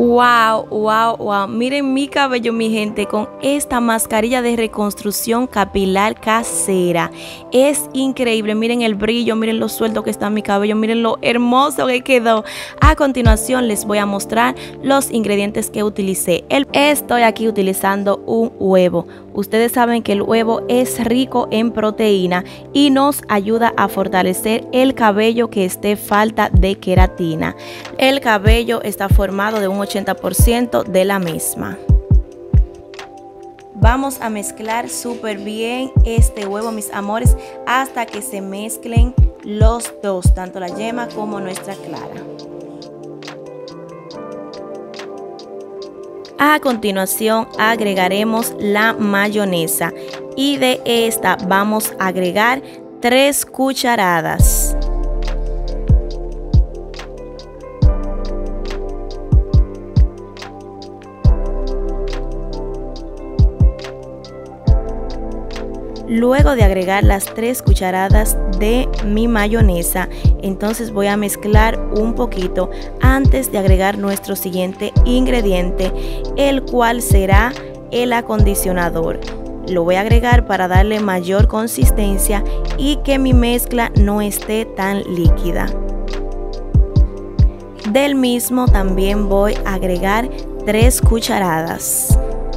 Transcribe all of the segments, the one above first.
Wow, wow, wow. Miren mi cabello, mi gente, con esta mascarilla de reconstrucción capilar casera. Es increíble. Miren el brillo, miren lo suelto que está mi cabello, miren lo hermoso que quedó. A continuación les voy a mostrar los ingredientes que utilicé. Estoy aquí utilizando un huevo. Ustedes saben que el huevo es rico en proteína y nos ayuda a fortalecer el cabello que esté falta de queratina. El cabello está formado de un 80% de la misma. Vamos a mezclar súper bien este huevo, mis amores, hasta que se mezclen los dos, tanto la yema como nuestra clara. A continuación agregaremos la mayonesa y de esta vamos a agregar 3 cucharadas. Luego de agregar las 3 cucharadas de mi mayonesa, entonces voy a mezclar un poquito antes de agregar nuestro siguiente ingrediente, el cual será el acondicionador. Lo voy a agregar para darle mayor consistencia y que mi mezcla no esté tan líquida. Del mismo también voy a agregar 3 cucharadas.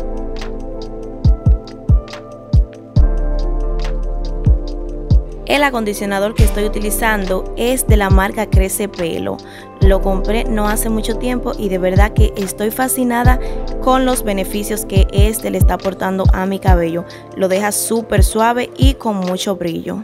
El acondicionador que estoy utilizando es de la marca Crece Pelo. Lo compré no hace mucho tiempo y de verdad que estoy fascinada con los beneficios que este le está aportando a mi cabello. Lo deja súper suave y con mucho brillo.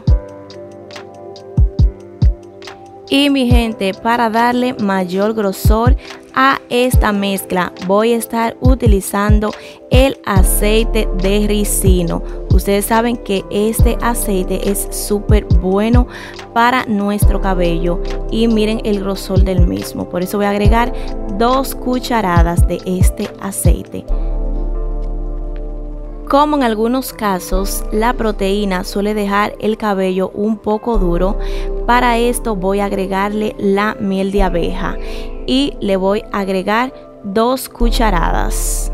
Y mi gente, para darle mayor grosor a esta mezcla voy a estar utilizando el aceite de ricino. Ustedes saben que este aceite es súper bueno para nuestro cabello y miren el grosor del mismo. Por eso voy a agregar 2 cucharadas de este aceite. Como en algunos casos la proteína suele dejar el cabello un poco duro, para esto voy a agregarle la miel de abeja y le voy a agregar 2 cucharadas.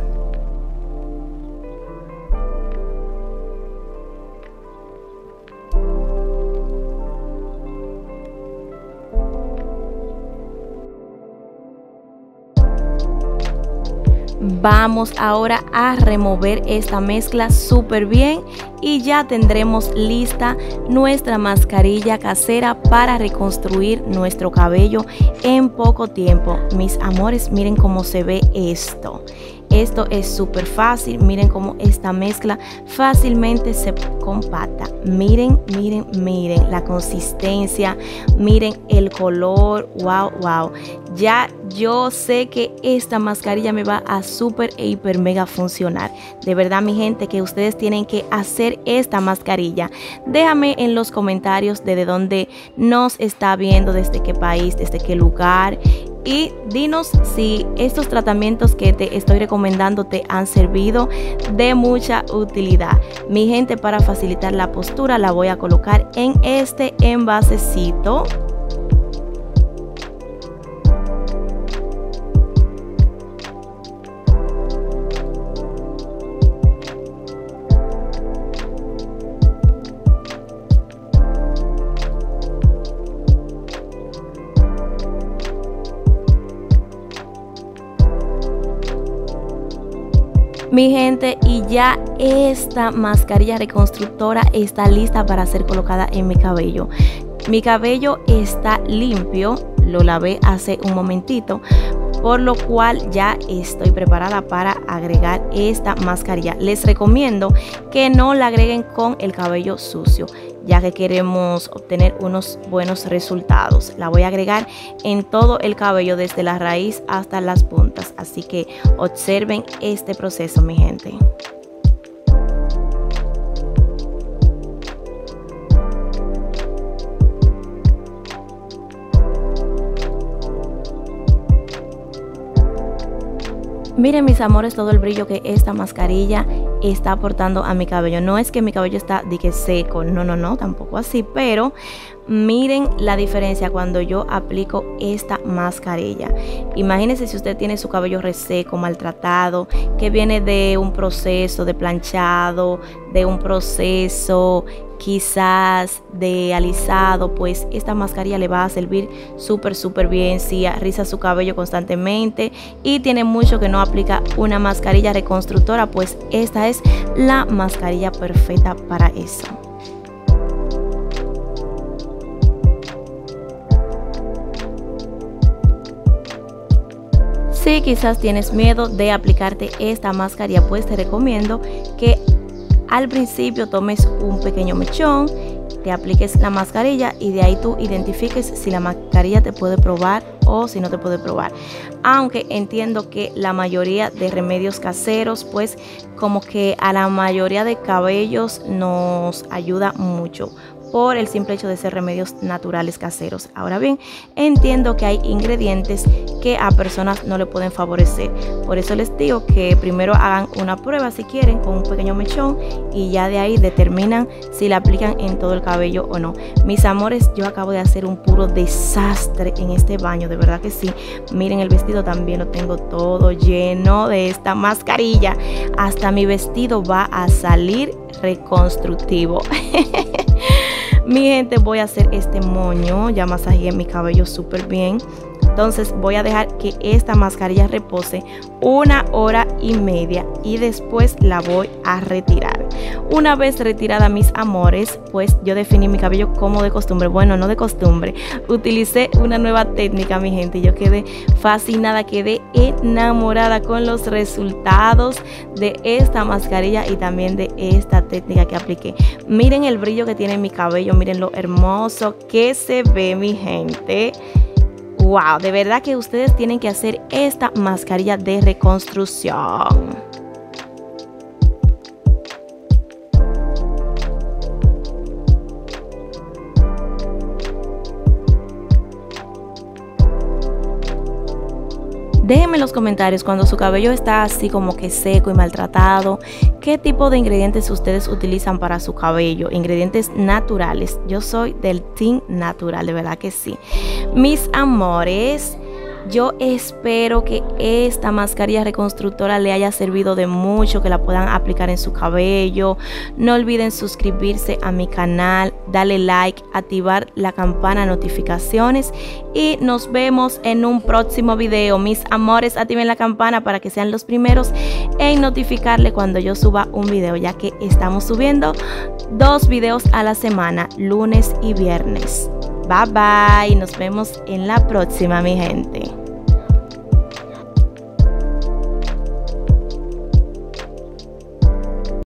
Vamos ahora a remover esta mezcla súper bien y ya tendremos lista nuestra mascarilla casera para reconstruir nuestro cabello en poco tiempo. Mis amores, miren cómo se ve esto. Esto es súper fácil, miren cómo esta mezcla fácilmente se compacta. Miren, miren, miren la consistencia, miren el color, wow, wow. Ya yo sé que esta mascarilla me va a súper e hiper mega funcionar. De verdad, mi gente, que ustedes tienen que hacer esta mascarilla. Déjame en los comentarios desde dónde nos está viendo, desde qué país, desde qué lugar. Y dinos si estos tratamientos que te estoy recomendando te han servido de mucha utilidad. Mi gente, para facilitar la postura la voy a colocar en este envasecito. Mi gente, y ya esta mascarilla reconstructora está lista para ser colocada en mi cabello. Mi cabello está limpio, lo lavé hace un momentito, por lo cual ya estoy preparada para agregar esta mascarilla. Les recomiendo que no la agreguen con el cabello sucio, ya que queremos obtener unos buenos resultados. La voy a agregar en todo el cabello, desde la raíz hasta las puntas, así que observen este proceso, mi gente. Miren, mis amores, todo el brillo que esta mascarilla está aportando a mi cabello. No es que mi cabello está de que seco, no, tampoco así, pero Miren la diferencia cuando yo aplico esta mascarilla. Imagínense si usted tiene su cabello reseco, maltratado, que viene de un proceso de planchado, de un proceso quizás de alisado, pues esta mascarilla le va a servir súper bien si riza su cabello constantemente y tiene mucho que no aplica una mascarilla reconstructora, pues esta es la mascarilla perfecta para eso. Si quizás tienes miedo de aplicarte esta mascarilla, pues te recomiendo que al principio tomes un pequeño mechón, te apliques la mascarilla y de ahí tú identifiques si la mascarilla te puede probar o si no te puede probar. Aunque entiendo que la mayoría de remedios caseros, pues como que a la mayoría de cabellos nos ayuda mucho por el simple hecho de ser remedios naturales caseros. Ahora bien, entiendo que hay ingredientes que a personas no le pueden favorecer. Por eso les digo que primero hagan una prueba si quieren con un pequeño mechón y ya de ahí determinan si la aplican en todo el cabello o no. Mis amores, yo acabo de hacer un puro desastre en este baño, de verdad que sí. Miren, el vestido también lo tengo todo lleno de esta mascarilla. Hasta mi vestido va a salir reconstructivo. Mi gente, voy a hacer este moño, ya masajeé mi cabello súper bien. Entonces voy a dejar que esta mascarilla repose 1 hora y media y después la voy a retirar. Una vez retirada, mis amores, pues yo definí mi cabello como de costumbre. Bueno, no de costumbre, utilicé una nueva técnica, mi gente. Yo quedé fascinada, quedé enamorada con los resultados de esta mascarilla y también de esta técnica que apliqué. Miren el brillo que tiene mi cabello, miren lo hermoso que se ve, mi gente. Wow, de verdad que ustedes tienen que hacer esta mascarilla de reconstrucción. Déjenme en los comentarios cuando su cabello está así como que seco y maltratado, qué tipo de ingredientes ustedes utilizan para su cabello, ingredientes naturales. Yo soy del team natural, de verdad que sí. Mis amores, yo espero que esta mascarilla reconstructora le haya servido de mucho, que la puedan aplicar en su cabello. No olviden suscribirse a mi canal, darle like, activar la campana de notificaciones y nos vemos en un próximo video. Mis amores, activen la campana para que sean los primeros en notificarle cuando yo suba un video, ya que estamos subiendo 2 videos a la semana, lunes y viernes. Bye bye, nos vemos en la próxima, mi gente.